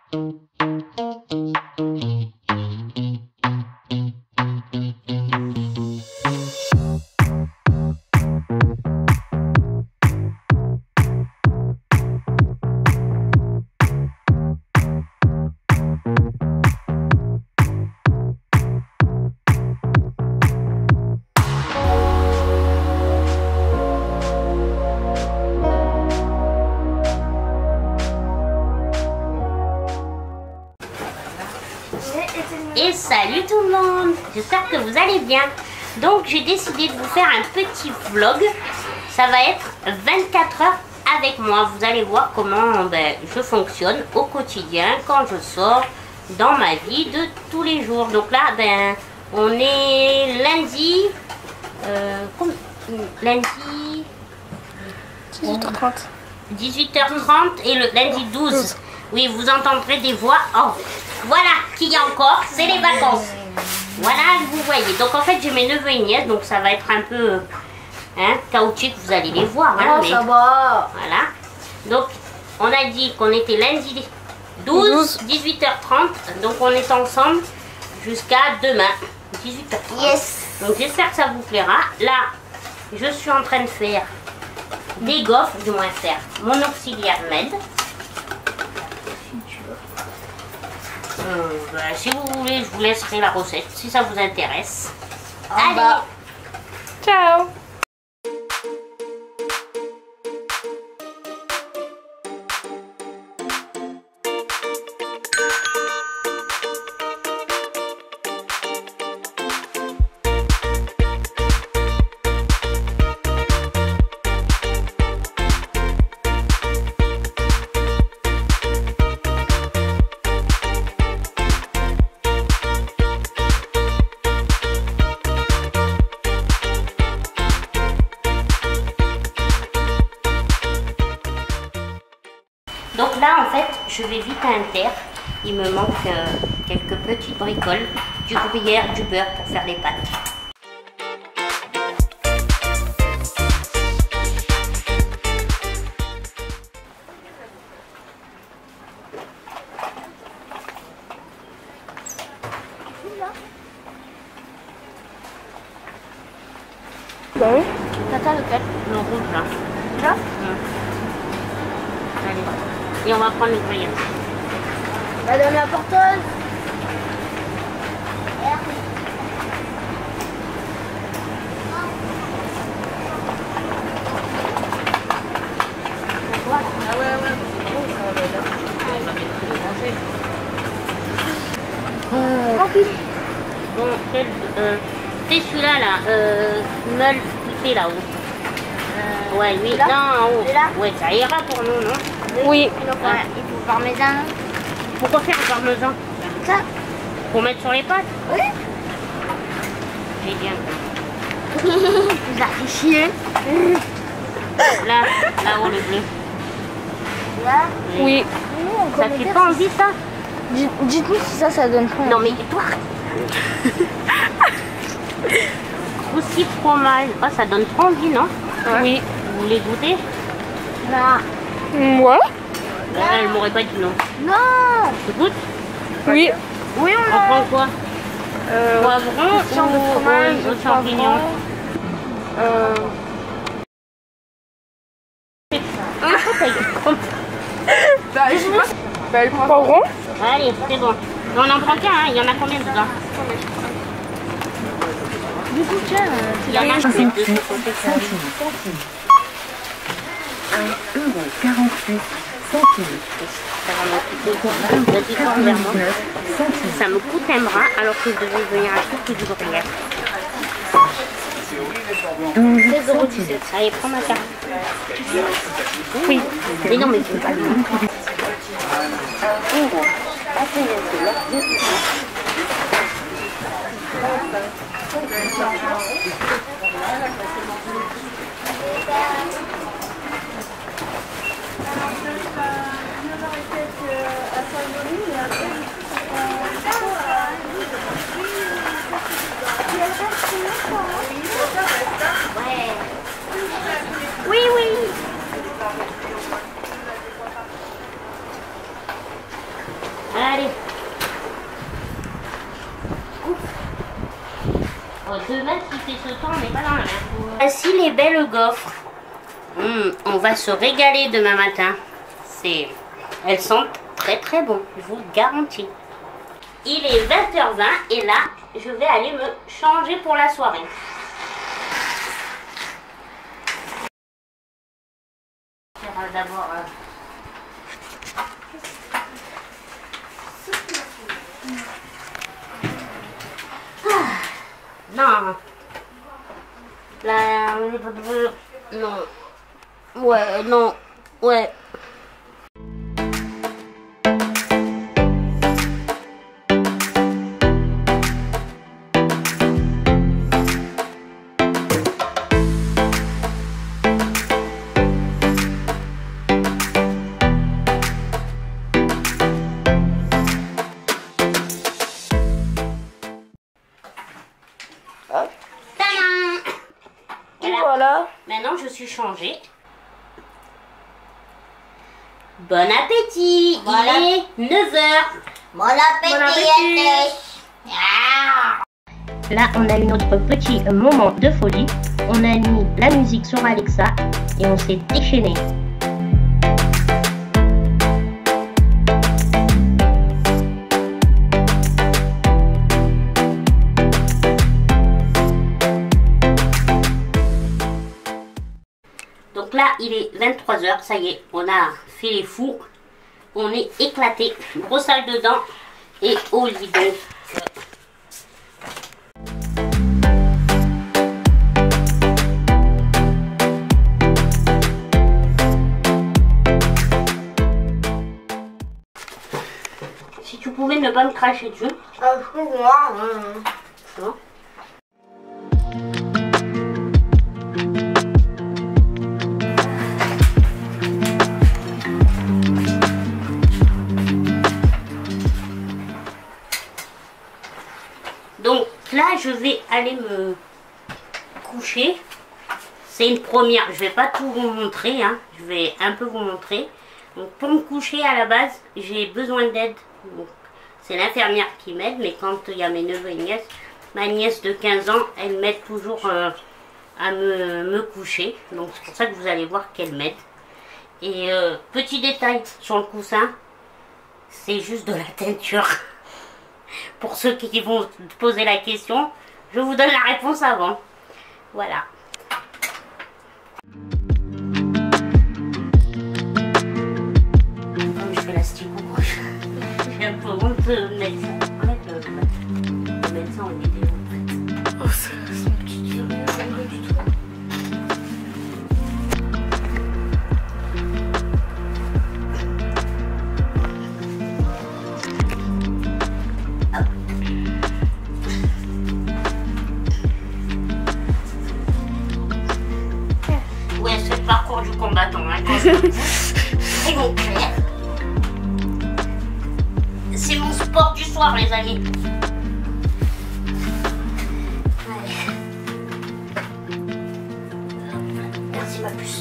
Et salut tout le monde, j'espère que vous allez bien. Donc j'ai décidé de vous faire un petit vlog. Ça va être 24 heures avec moi. Vous allez voir comment je fonctionne au quotidien quand je sors dans ma vie de tous les jours. Donc là on est lundi lundi 18h30 et le lundi 12. Oui, vous entendrez des voix. Oh, voilà, qui y a encore, c'est les vacances. Voilà, vous voyez. Donc en fait, j'ai mes neveux et nièces, donc ça va être un peu chaotique, vous allez les voir. Oh, mais... ça va. Voilà. Donc, on a dit qu'on était lundi 12, 18h30. Donc on est ensemble jusqu'à demain, 18h30. Yes. Donc j'espère que ça vous plaira. Là, je suis en train de faire des gaufres, du moins faire mon auxiliaire med. Si vous voulez, je vous laisserai la recette si ça vous intéresse. Allez, ciao. donc là en fait je vais vite à Inter. Il me manque quelques petites bricoles, du gruyère, du beurre pour faire les pâtes. Bah oui. Tata, lequel? Le rouge là. Là? Allez. Et on va prendre le gruyère. Va dans la porteuse. Bon, c'est celui-là là, meule flippé là-haut. Ouais, lui, là en haut. Ouais, ça ira pour nous, non? Oui. Il faut parmesan. Pourquoi faire le parmesan? Ça. Pour mettre sur les pâtes? Oui. J'ai bien compris. Vous avez chier. Là-haut le bleu. Là? Oui. Ça fait pas envie ça? Dites-nous si ça donne pas. Non mais toi. Aussi fromage. Oh, ça donne trop envie, non? Oui. Vous voulez goûter? Là. Ouais. Elle m'aurait pas dit non. Non. Tu goûtes? Oui. Oui, on prend quoi? Poivron ou fromage, champignons? Le poivron. Allez, c'est bon. On en prend qu'un, hein. Il y en a combien dedans? Du coup, tiens, il y en a un centimes. 1,48 Ça me coûte un bras alors que je devais venir acheter que du gruyère. 16,17 €. Allez, prends ma carte. Oui. Mais non, mais je veux pas le montrer. Oui, oui. Allez. Oh, 2 mètres qui fait ce temps, on n'est pas dans la mer. Voici les belles gaufres. On va se régaler demain matin. Elles sentent très très bon, je vous le garantis. Il est 20h20 et là, je vais aller me changer pour la soirée. D'abord... Non. Là... Non. Ouais, non. Ouais. Voilà. Maintenant, je suis changée. Bon appétit. Voilà. Il est 9h. Bon appétit. Là, on a eu notre petit moment de folie. On a mis la musique sur Alexa et on s'est déchaîné. Donc là, il est 23h, ça y est, on a fait les fous, on est éclaté, grosse salle dedans et au lit donc. Si tu pouvais ne pas me cracher dessus. C'est bon. Donc là, je vais aller me coucher. C'est une première. Je vais pas tout vous montrer. Hein. Je vais un peu vous montrer. Donc pour me coucher à la base, j'ai besoin d'aide. C'est l'infirmière qui m'aide. Mais quand il y a mes neveux et nièces, ma nièce de 15 ans, elle m'aide toujours à me coucher. Donc c'est pour ça que vous allez voir qu'elle m'aide. Et petit détail sur le coussin, c'est juste de la teinture. Pour ceux qui vont poser la question, je vous donne la réponse avant. Voilà. Comme je fais l'asticot, j'ai un peu honte de mettre ça. De mettre ça en vidéo en fait. Oh, c'est son petit dur, rien du tout. Ouais, c'est le parcours du combattant, hein, quand c'est mon clair. C'est mon sport du soir, les amis. Allez. Merci ma puce.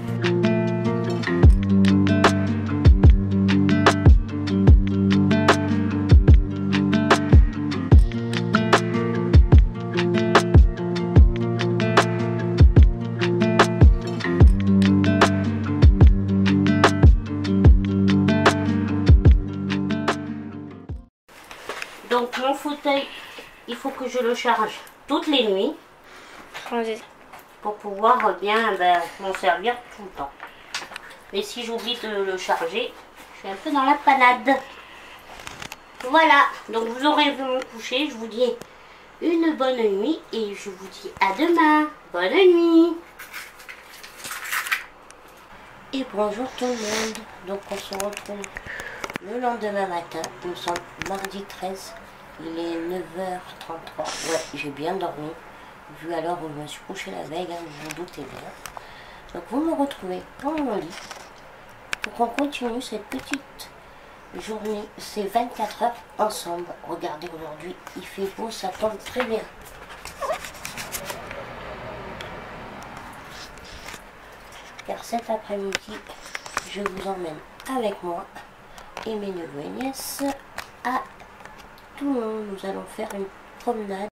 Donc mon fauteuil, il faut que je le charge toutes les nuits pour pouvoir bien m'en servir tout le temps. Mais si j'oublie de le charger, je suis un peu dans la panade. Voilà, donc vous aurez vu mon coucher. Je vous dis une bonne nuit et je vous dis à demain. Bonne nuit. Et bonjour tout le monde. Donc on se retrouve le lendemain matin. Nous sommes mardi 13. Il est 9h33. Ouais, j'ai bien dormi. Vu à l'heure où je me suis couché la veille, hein, vous vous doutez bien. Donc vous me retrouvez dans mon lit pour qu'on continue cette petite journée. C'est 24 heures ensemble. Regardez, aujourd'hui, il fait beau, ça tombe très bien. Car cet après-midi, je vous emmène avec moi et mes neveux et nièces à tout le monde. Nous allons faire une promenade.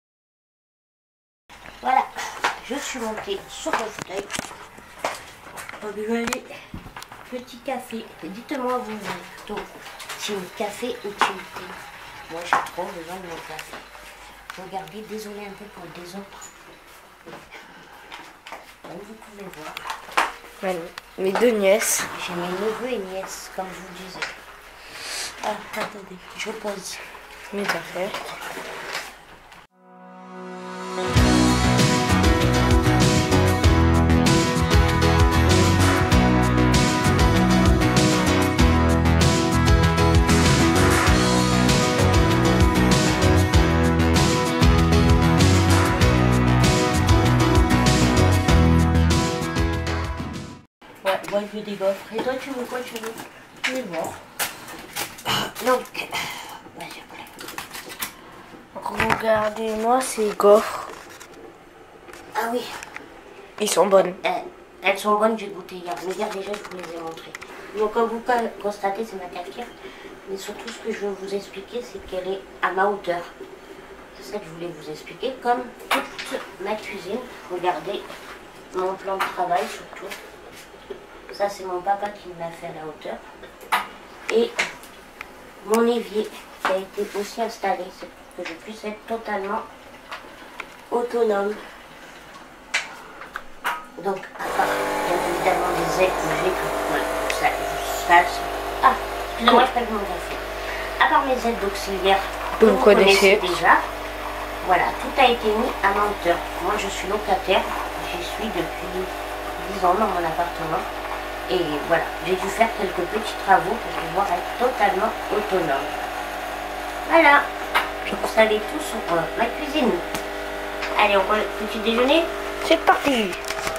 Voilà, je suis montée sur le fauteuil. Regardez, petit café. Dites-moi vous plutôt team café ou team thé. Moi j'ai trop besoin de mon café. Regardez, désolé un peu pour le désordre. Comme vous pouvez voir. Mes deux nièces. J'ai mes neveux et nièces, comme je vous disais. Ah, attendez, je pose Mes affaires. Ouais, moi je veux des gaufres. Et toi tu veux quoi? Tu veux? Tu veux voir. Donc, vas-y, après. Regardez-moi ces gaufres. Ah oui, Ils sont bonnes. elles sont bonnes, j'ai goûté hier. Mais hier déjà, je vous les ai montrées. Donc comme vous constatez, c'est ma cafetière. Mais surtout, ce que je veux vous expliquer, c'est qu'elle est à ma hauteur. C'est ça que je voulais vous expliquer. Comme toute ma cuisine, regardez mon plan de travail surtout. Ça, c'est mon papa qui me l'a fait à la hauteur. Et mon évier qui a été aussi installé, c'est pour que je puisse être totalement autonome. Donc, à part bien évidemment les aides que j'ai, voilà, ça, ah, excusez-moi, je perds mon café. À part mes aides auxiliaires que vous connaissez déjà, voilà, tout a été mis à ma hauteur. Moi, je suis locataire, j'y suis depuis 10 ans dans mon appartement. Et voilà, j'ai dû faire quelques petits travaux pour pouvoir être totalement autonome. Voilà, vous savez tout sur ma cuisine. Allez, on prend le petit déjeuner. C'est parti.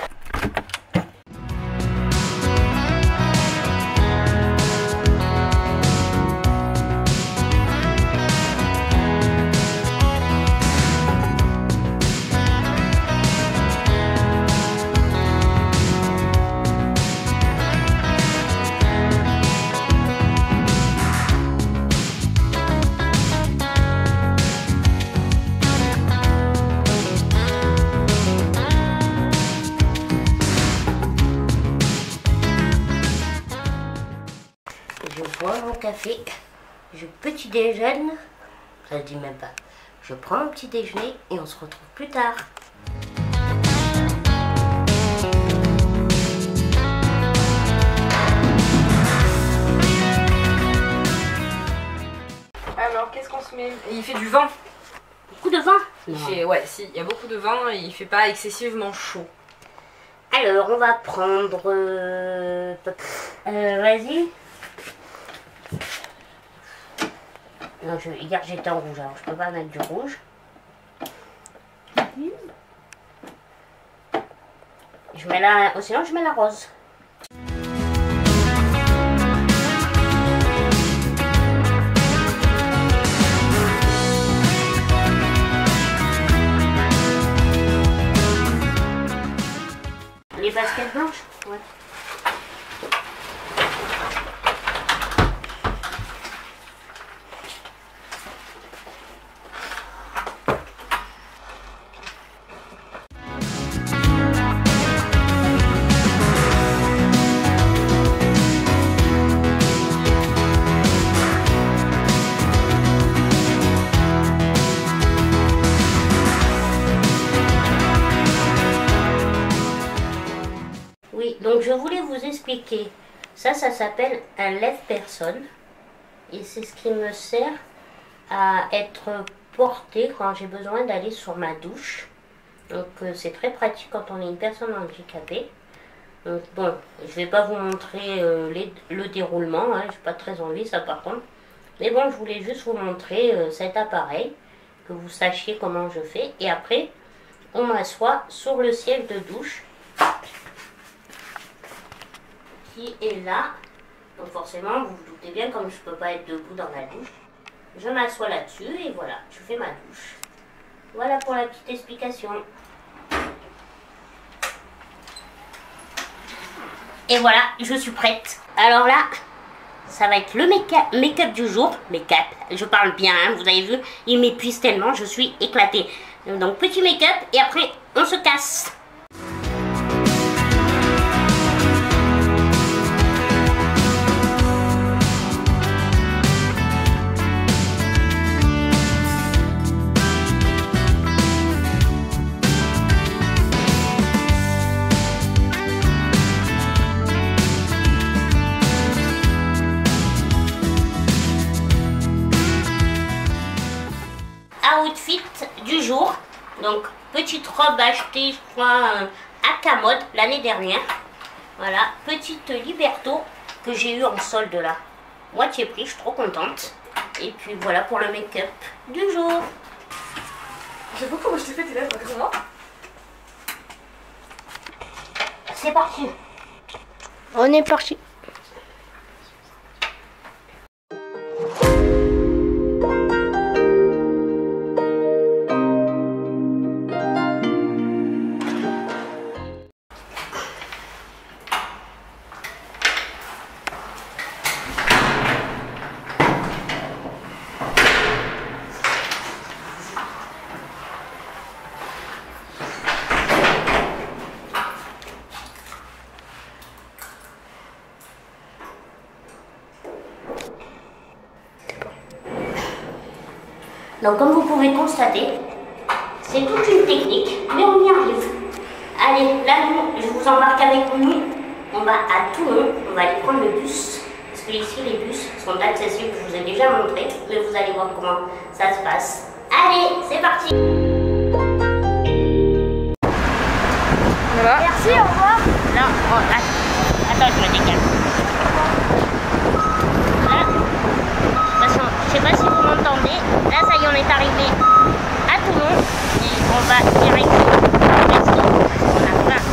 Je bois mon café, je petit déjeune, ça se dit même pas. Je prends mon petit déjeuner et on se retrouve plus tard. Alors, qu'est-ce qu'on se met? Il fait du vent. Beaucoup de vent? Il fait, ouais, si, il y a beaucoup de vent et il fait pas excessivement chaud. Alors, on va prendre... vas-y. Non, hier j'étais en rouge, alors je peux pas mettre du rouge. Je mets la... Oh, sinon je mets la rose. Les baskets blanches? Ouais. Donc je voulais vous expliquer, ça s'appelle un lève-personne et c'est ce qui me sert à être porté quand j'ai besoin d'aller sur ma douche. Donc c'est très pratique quand on est une personne handicapée. Donc bon, je vais pas vous montrer le déroulement, hein, j'ai pas très envie ça par contre. Mais bon, je voulais juste vous montrer cet appareil, que vous sachiez comment je fais. Et après, on m'assoit sur le siège de douche. Qui est là, donc forcément vous vous doutez bien, comme je peux pas être debout dans la douche, je m'assois là-dessus et voilà, je fais ma douche. Voilà pour la petite explication. Et voilà, je suis prête. Alors là, ça va être le make-up du jour. Make-up, je parle bien, hein, vous avez vu, il m'épuise tellement, je suis éclatée. Donc petit make-up et après on se casse. Outfit du jour, donc petite robe achetée je crois à Camode l'année dernière, voilà, petite Liberto que j'ai eu en solde là, moitié prix, je suis trop contente. Et puis voilà pour le make-up du jour. Je sais pas comment je t'ai fait tes lèvres, comment? C'est parti. On est parti. Donc comme vous pouvez constater, c'est toute une technique, mais on y arrive. Allez, là nous, je vous embarque avec nous. On va à Toulon, on va aller prendre le bus. Parce que ici les bus sont accessibles, je vous ai déjà montré, mais vous allez voir comment ça se passe. Allez, c'est parti. Voilà. Merci, au revoir. Non, oh, attends, je me décale. Là, de toute façon, je sais pas si vous m'entendez. Là, ça y est, on est arrivé à Toulon et on va directement au resto. On a faim.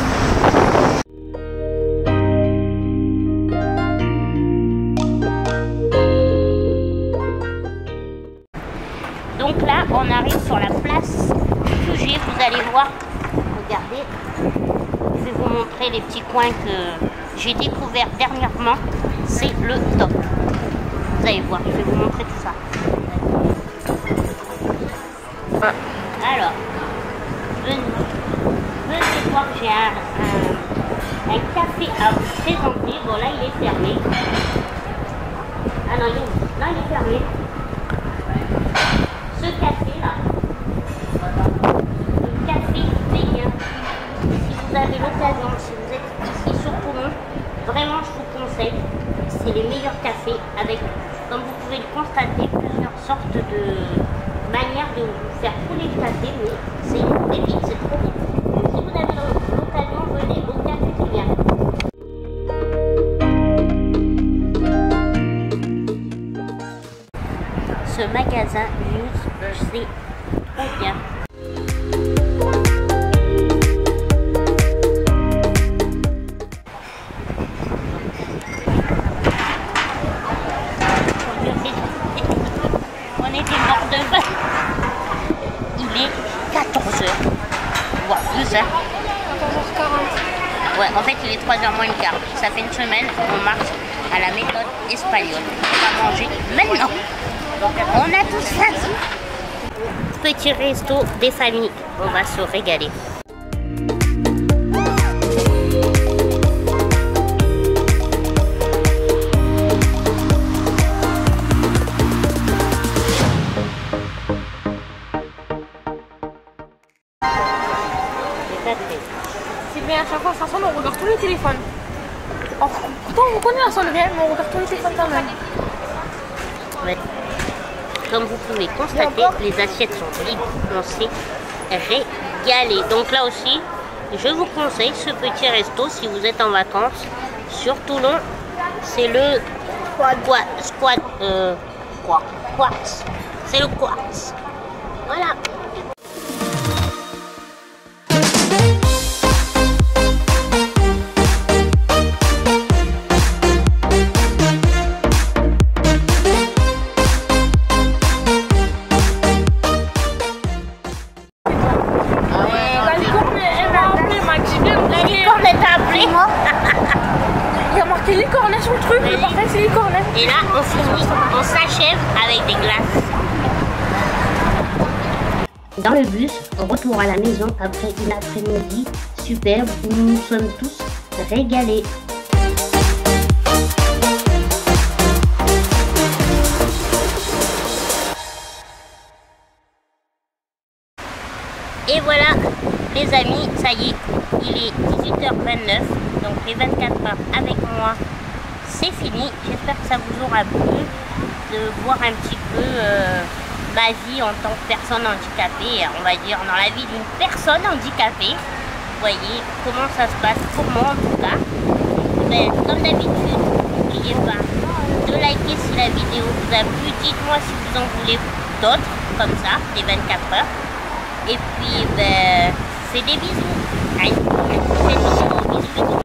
Donc là, on arrive sur la place QG. Vous allez voir. Regardez. Je vais vous montrer les petits coins que j'ai découverts dernièrement. C'est le top. Vous allez voir, je vais vous montrer tout ça. Alors, venez voir, j'ai un café à vous présenter. Bon là il est fermé. Ah non, il est fermé. Ce café là, le café Veillin. Si vous avez l'occasion, si vous êtes ici sur Toulon, vraiment je vous conseille. C'est les meilleurs cafés avec, comme vous pouvez le constater, plusieurs sortes de manières de vous faire couler le café, mais c'est une pépite, c'est trop bon. Donc si vous avez l'occasion, venez au café Veillin. Ce magasin Muse, c'est trop bien. On était mort de faim. Il est 14h. Voire plus, hein. 14h40. Ouais, en fait, il est 3h moins le quart. Ça fait une semaine qu'on marche à la méthode espagnole. On va manger maintenant. On a tous faim. Petit resto des familles. On va se régaler. C'est bien, à chaque fois ça sonne, on regarde tous les téléphones. Oh, pourtant on connaît la sonnerie, mais on regarde tous les téléphones quand même. Ouais. Comme vous pouvez constater, les assiettes sont vides. On s'est régalé. Donc là aussi, je vous conseille ce petit resto si vous êtes en vacances sur Toulon. C'est le Quartz. C'est le Quartz. Voilà. Il y a marqué licornet sur le truc, le parfait c'est licornet. Et là chèvre avec des glaces. Dans le bus, on retourne à la maison après une après-midi superbe où nous nous sommes tous régalés. Et voilà les amis, ça y est, il est 18h29, donc les 24 heures avec moi, c'est fini. J'espère que ça vous aura plu de voir un petit peu ma vie en tant que personne handicapée, on va dire dans la vie d'une personne handicapée. Vous voyez comment ça se passe pour moi en tout cas. Ben, comme d'habitude, n'oubliez pas de liker si la vidéo vous a plu. Dites-moi si vous en voulez d'autres comme ça, les 24 heures. Et puis, ben, fais des bisous. À une prochaine vidéo. Bisous.